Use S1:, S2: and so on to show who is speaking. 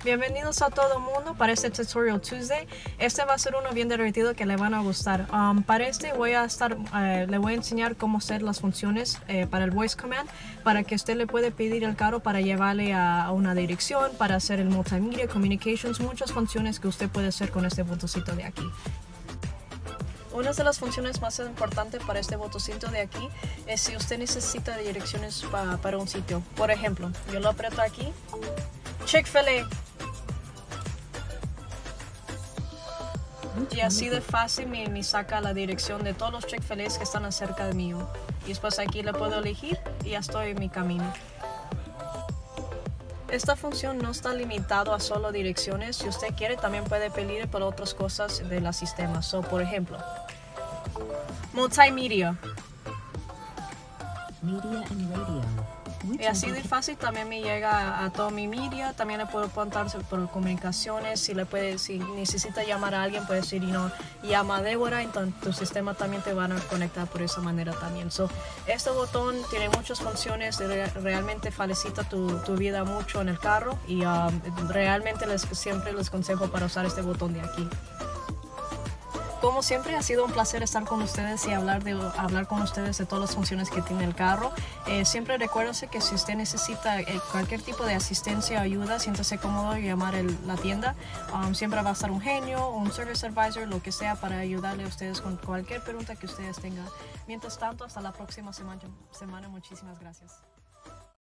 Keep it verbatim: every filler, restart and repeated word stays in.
S1: Bienvenidos a todo el mundo para este Tutorial Tuesday. Este va a ser uno bien divertido que le van a gustar. Um, para este voy a estar, uh, le voy a enseñar cómo hacer las funciones eh, para el Voice Command, para que usted le puede pedir el carro para llevarle a, a una dirección, para hacer el Multimedia, Communications, muchas funciones que usted puede hacer con este botoncito de aquí. Una de las funciones más importantes para este botoncito de aquí es si usted necesita direcciones pa, para un sitio. Por ejemplo, yo lo aprieto aquí, Chick-fil-A. Y así de fácil me, me saca la dirección de todos los Chick-fil-A's que están cerca de mí. Y después aquí le puedo elegir y ya estoy en mi camino. Esta función no está limitado a solo direcciones. Si usted quiere, también puede pedir por otras cosas de la sistema. So, por ejemplo, Multimedia.
S2: Media and radio.
S1: Y así de fácil también me llega a, a todo mi media. También le puedo apuntar por comunicaciones. Si le puede, si necesita llamar a alguien, puede decir, you know, llama a Débora. Entonces tu sistema también te van a conectar por esa manera también. So, este botón tiene muchas funciones. Re, realmente facilita tu, tu vida mucho en el carro. Y um, realmente les, siempre les aconsejo para usar este botón de aquí. Como siempre, ha sido un placer estar con ustedes y hablar, de, hablar con ustedes de todas las funciones que tiene el carro. Eh, siempre recuérdese que si usted necesita eh, cualquier tipo de asistencia o ayuda, siéntase cómodo y llamar el, la tienda. Um, siempre va a estar un genio, un service advisor, lo que sea, para ayudarle a ustedes con cualquier pregunta que ustedes tengan. Mientras tanto, hasta la próxima semana. semana. Muchísimas gracias.